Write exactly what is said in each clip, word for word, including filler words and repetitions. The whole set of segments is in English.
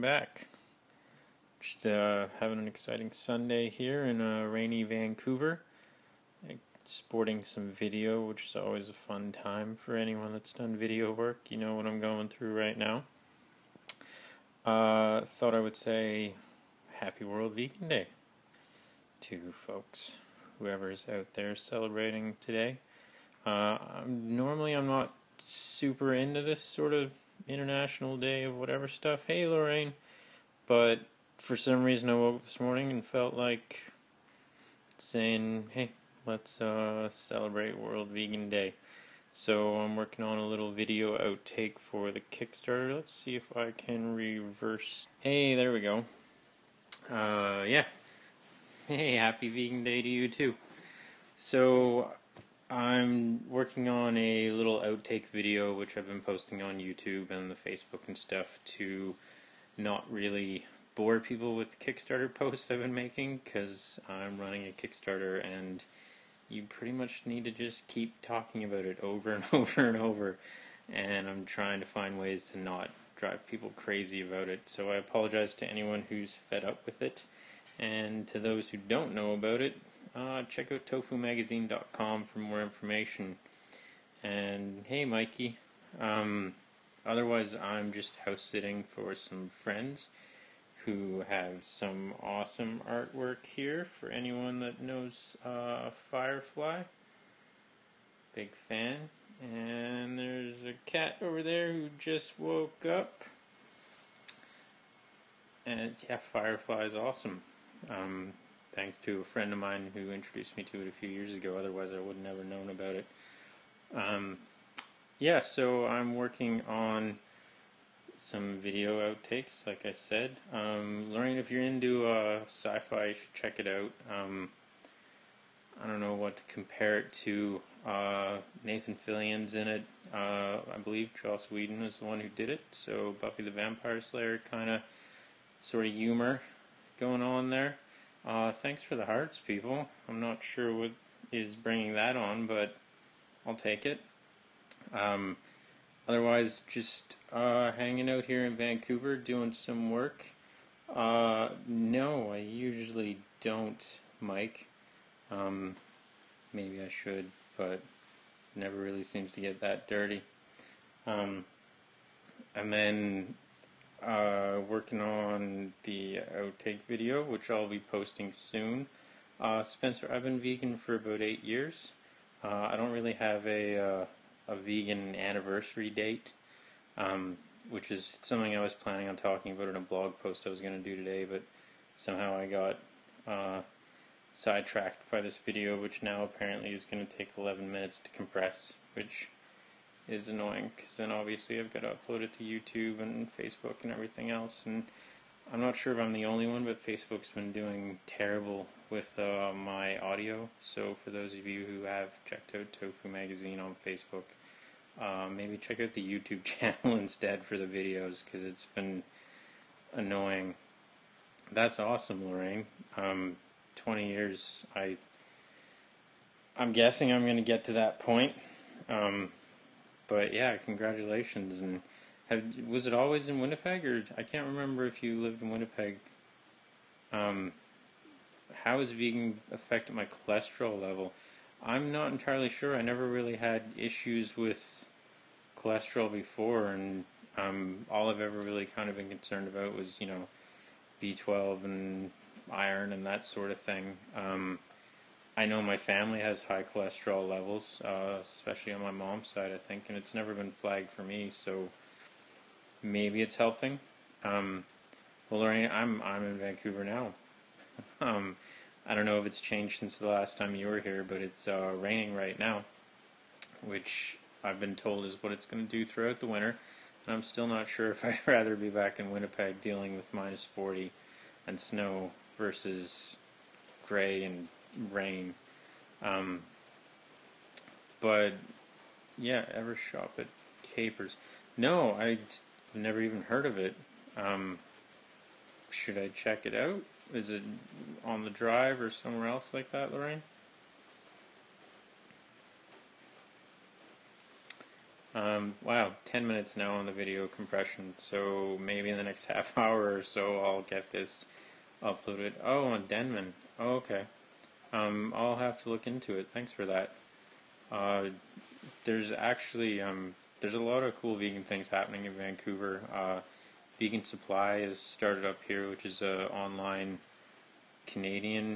back. Just uh, having an exciting Sunday here in uh, rainy Vancouver. Sporting some video, which is always a fun time for anyone that's done video work. You know what I'm going through right now. Uh, thought I would say Happy World Vegan Day to folks, whoever's out there celebrating today. Uh, I'm, normally I'm not super into this sort of International Day of whatever stuff. Hey Lorraine. But for some reason I woke up this morning and felt like saying, hey, let's uh, celebrate World Vegan Day. So I'm working on a little video outtake for the Kickstarter. Let's see if I can reverse. Hey, there we go. Uh, yeah. Hey, happy Vegan Day to you too. So I'm working on a little outtake video, which I've been posting on YouTube and the Facebook and stuff to not really bore people with Kickstarter posts I've been making, because I'm running a Kickstarter and you pretty much need to just keep talking about it over and over and over, and I'm trying to find ways to not drive people crazy about it. So I apologize to anyone who's fed up with it, and to those who don't know about it, uh, check out tofu magazine dot com for more information. And hey Mikey, um, otherwise I'm just house sitting for some friends who have some awesome artwork here for anyone that knows uh, Firefly. Big fan. And there's a cat over there who just woke up. And yeah, Firefly is awesome. Um, thanks to a friend of mine who introduced me to it a few years ago. Otherwise I would have never known about it. Um, yeah, so I'm working on some video outtakes, like I said. Um, Lorraine, if you're into uh, sci-fi, you should check it out. Um, I don't know what to compare it to. Uh, Nathan Fillion's in it. Uh, I believe Joss Whedon is the one who did it. So Buffy the Vampire Slayer kind of sort of humor going on there. Uh, thanks for the hearts, people. I'm not sure what is bringing that on, but I'll take it. Um, Otherwise, just uh, hanging out here in Vancouver, doing some work. Uh, no, I usually don't, Mike. Um, maybe I should, but never really seems to get that dirty. Um, and then uh, working on the outtake video, which I'll be posting soon. Uh, Spencer, I've been vegan for about eight years. Uh, I don't really have a... Uh, a vegan anniversary date, um, which is something I was planning on talking about in a blog post I was going to do today, but somehow I got uh, sidetracked by this video, which now apparently is going to take eleven minutes to compress, which is annoying, because then obviously I've got to upload it to YouTube and Facebook and everything else, and I'm not sure if I'm the only one, but Facebook's been doing terrible with uh, my audio. So for those of you who have checked out Tofu Magazine on Facebook, uh, maybe check out the YouTube channel instead for the videos, because it's been annoying. That's awesome, Lorraine. Um, twenty years, I, I'm guessing I'm going to get to that point. Um, but yeah, congratulations. And have, was it always in Winnipeg, or I can't remember if you lived in Winnipeg. Um, how has vegan affected my cholesterol level? I'm not entirely sure. I never really had issues with cholesterol before, and um, all I've ever really kind of been concerned about was, you know, B twelve and iron and that sort of thing. Um, I know my family has high cholesterol levels, uh, especially on my mom's side, I think, and it's never been flagged for me, so maybe it's helping. Um, well, Lorraine, I'm I'm in Vancouver now. um, I don't know if it's changed since the last time you were here, but it's uh, raining right now, which I've been told is what it's going to do throughout the winter. And I'm still not sure if I'd rather be back in Winnipeg dealing with minus forty and snow versus gray and rain. Um, but yeah, ever shop at Capers? No, I never even heard of it. Um, should I check it out? Is it on the drive or somewhere else like that, Lorraine? Um, wow, ten minutes now on the video compression, so maybe in the next half hour or so I'll get this uploaded. Oh, on Denman. Oh, okay. Um, I'll have to look into it. Thanks for that. Uh, there's actually, um, there's a lot of cool vegan things happening in Vancouver. Uh, Vegan Supply has started up here, which is a online Canadian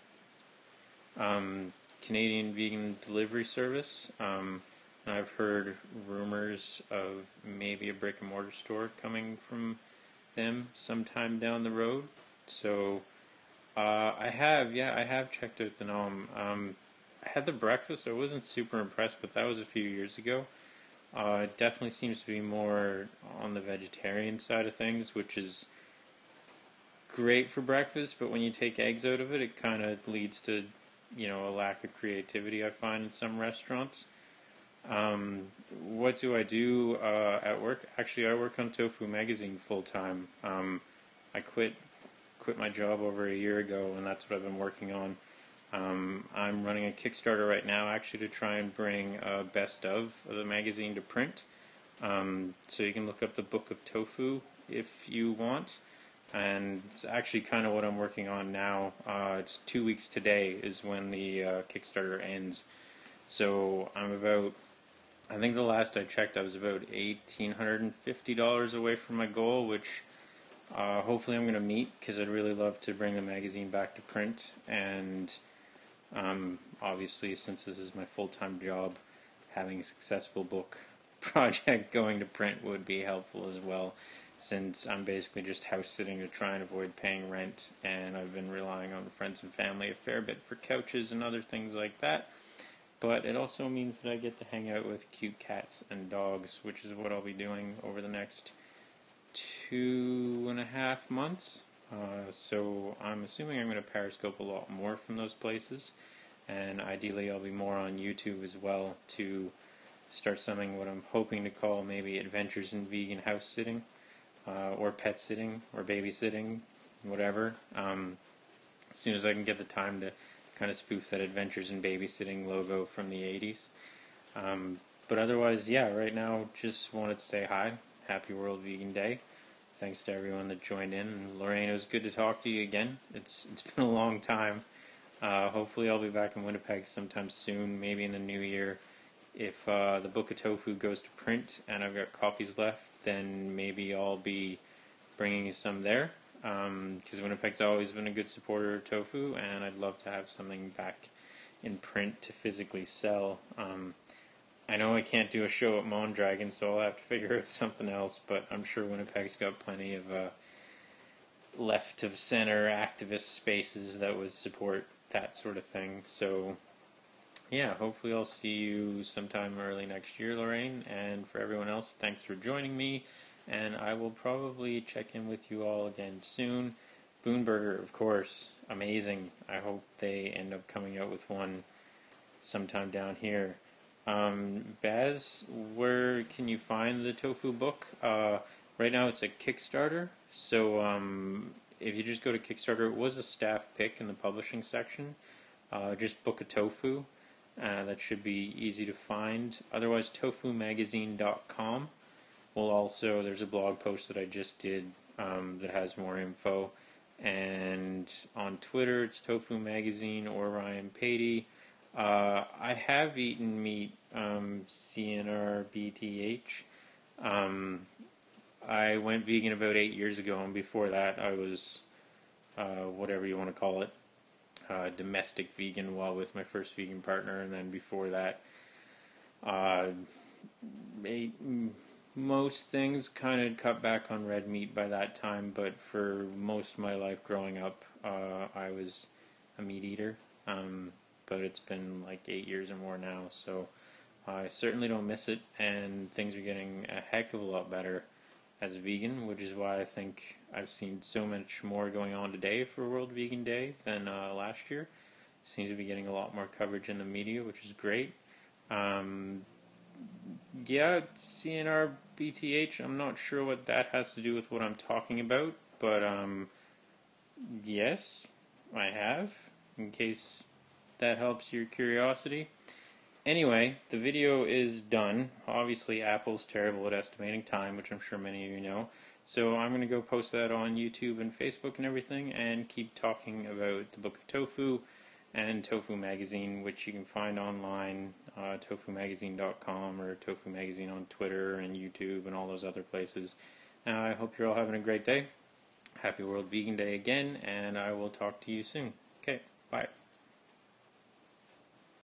um, Canadian vegan delivery service. Um, and I've heard rumors of maybe a brick and mortar store coming from them sometime down the road. So uh, I have, yeah, I have checked out the Nom. Um, I had the breakfast. I wasn't super impressed, but that was a few years ago. Uh, it definitely seems to be more on the vegetarian side of things, which is great for breakfast, but when you take eggs out of it, it kind of leads to, you know, a lack of creativity, I find, in some restaurants. Um, what do I do uh, at work? Actually, I work on T O F U magazine full time. Um, I quit quit my job over a year ago, and that's what I've been working on. Um, I'm running a Kickstarter right now, actually, to try and bring a best of of the magazine to print. Um, so you can look up the Book of T O F U if you want. And it's actually kind of what I'm working on now. Uh, it's two weeks today is when the uh, Kickstarter ends. So I'm about, I think the last I checked, I was about one thousand eight hundred fifty dollars away from my goal, which uh, hopefully I'm going to meet, because I'd really love to bring the magazine back to print. And um, obviously, since this is my full-time job, having a successful book project going to print would be helpful as well, since I'm basically just house sitting to try and avoid paying rent, and I've been relying on friends and family a fair bit for couches and other things like that. But it also means that I get to hang out with cute cats and dogs, which is what I'll be doing over the next two and a half months. Uh, so I'm assuming I'm going to Periscope a lot more from those places, and ideally I'll be more on YouTube as well to start something what I'm hoping to call maybe Adventures in Vegan House Sitting. Uh, or pet sitting, or babysitting, whatever. Um, as soon as I can get the time to kind of spoof that Adventures in Babysitting logo from the eighties. Um, but otherwise, yeah, right now, just wanted to say hi. Happy World Vegan Day. Thanks to everyone that joined in. And Lorraine, it was good to talk to you again. It's It's been a long time. Uh, hopefully I'll be back in Winnipeg sometime soon, maybe in the new year. If uh, the Book of T O F U goes to print and I've got copies left, then maybe I'll be bringing you some there, because um, Winnipeg's always been a good supporter of T O F U, and I'd love to have something back in print to physically sell. Um, I know I can't do a show at Mondragon, so I'll have to figure out something else, but I'm sure Winnipeg's got plenty of uh, left-of-center activist spaces that would support that sort of thing. So yeah, hopefully I'll see you sometime early next year, Lorraine. And for everyone else, thanks for joining me. And I will probably check in with you all again soon. Boonburger, of course, amazing. I hope they end up coming out with one sometime down here. Um, Baz, where can you find the tofu book? Uh, right now it's a Kickstarter. So um, if you just go to Kickstarter, it was a staff pick in the publishing section. Uh, just Book of Tofu. Uh, that should be easy to find. Otherwise, tofu magazine dot com will also, there's a blog post that I just did um, that has more info. And on Twitter, it's Tofu Magazine or Ryan Patey. Uh, I have eaten meat, um, C N R B T H. Um, I went vegan about eight years ago, and before that, I was uh, whatever you want to call it. Uh, domestic vegan while with my first vegan partner, and then before that, uh, ate most things, kind of cut back on red meat by that time, but for most of my life growing up, uh, I was a meat eater, um, but it's been like eight years or more now, so I certainly don't miss it, and things are getting a heck of a lot better as a vegan, which is why I think I've seen so much more going on today for World Vegan Day than uh, last year. Seems to be getting a lot more coverage in the media, which is great. Um, yeah, C N R B T H, I'm not sure what that has to do with what I'm talking about, but um, yes, I have, in case that helps your curiosity. Anyway, the video is done. Obviously, Apple's terrible at estimating time, which I'm sure many of you know. So I'm going to go post that on YouTube and Facebook and everything, and keep talking about the Book of T O F U and Tofu Magazine, which you can find online, uh, tofu magazine dot com, or Tofu Magazine on Twitter and YouTube and all those other places. Uh, I hope you're all having a great day. Happy World Vegan Day again, and I will talk to you soon.